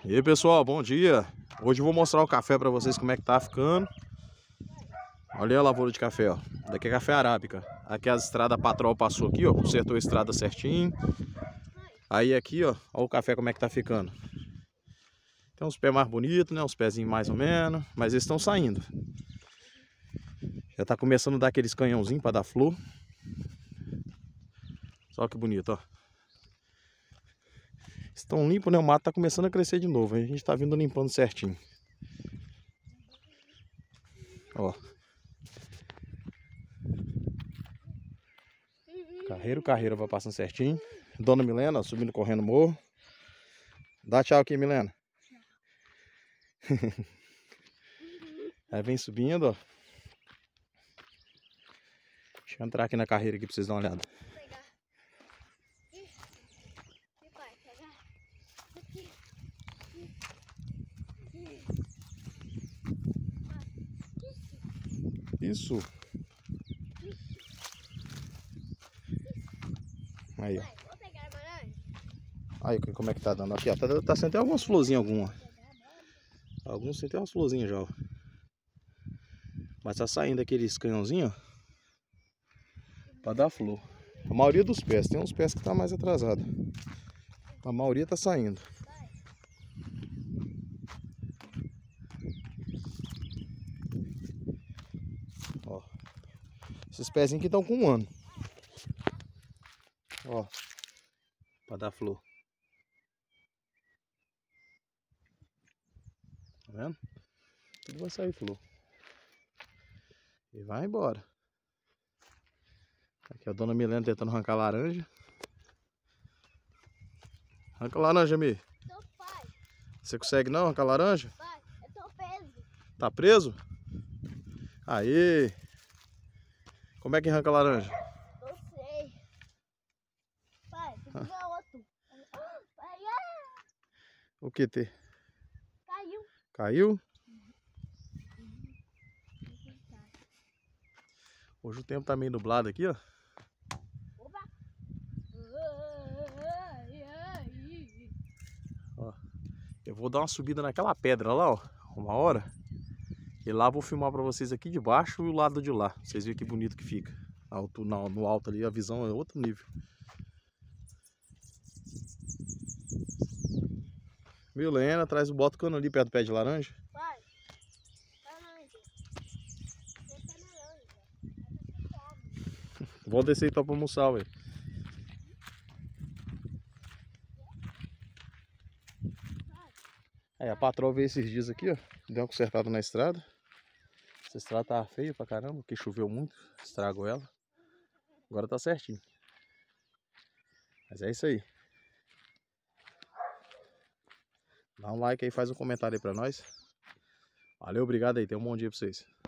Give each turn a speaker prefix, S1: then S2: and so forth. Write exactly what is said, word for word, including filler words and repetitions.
S1: E aí pessoal, bom dia. Hoje eu vou mostrar o café para vocês como é que tá ficando. Olha a lavoura de café, ó. Daqui é café arábica. Aqui as estradas, a patroa passou aqui, ó, consertou a estrada certinho. Aí aqui, ó, olha o café como é que tá ficando. Tem uns pés mais bonitos, né, uns pezinhos mais ou menos, mas eles estão saindo. Já tá começando a dar aqueles canhãozinhos para dar flor. Só que bonito, ó. Estão limpos, né? O mato tá começando a crescer de novo. A gente tá vindo limpando certinho. Ó. Carreiro, carreiro vai passando certinho. Dona Milena, ó, subindo correndo o morro. Dá tchau aqui, Milena. Aí vem subindo, ó. Deixa eu entrar aqui na carreira aqui pra vocês darem uma olhada. Isso. Aí, ó. Aí, como é que tá dando? Aqui, ó. Tá, tá sendo até algumas florzinhas, algumas. Alguns tem até umas florzinhas já, ó. Mas tá saindo aqueles canhãozinhos, ó. Pra dar flor. A maioria dos pés. Tem uns pés que tá mais atrasado. A maioria tá saindo. Ó. Esses pezinhos aqui estão com um ano. Ó. Pra dar flor. Tá vendo? Tudo vai sair flor. E vai embora. Aqui a dona Milena tentando arrancar laranja. Arranca laranja, Mi.
S2: Não, pai.
S1: Você consegue não arrancar laranja?
S2: Pai, eu tô preso.
S1: Tá preso? Aí. Como é que arranca laranja?
S2: Não sei. Pai, tem que ver outro. Pai, ah,
S1: O que ter?
S2: caiu.
S1: Caiu? Hoje o tempo tá meio nublado aqui, ó.
S2: Opa.
S1: Ó. Eu vou dar uma subida naquela pedra lá, ó. Uma hora. E lá vou filmar pra vocês aqui de baixo e o lado de lá. Vocês verem que bonito que fica. Alto, no, no alto ali a visão é outro nível. Milena, traz o bota o cano ali perto do pé de laranja.
S2: Pai, laranja. Essa é laranja.
S1: Vou descer então pra almoçar, velho. É, a patroa veio esses dias aqui, ó. Deu uma consertada na estrada. Essa estrada tava feia pra caramba, porque choveu muito, estragou ela. Agora tá certinho. Mas é isso aí. Dá um like aí, faz um comentário aí pra nós. Valeu, obrigado aí, tenha um bom dia pra vocês.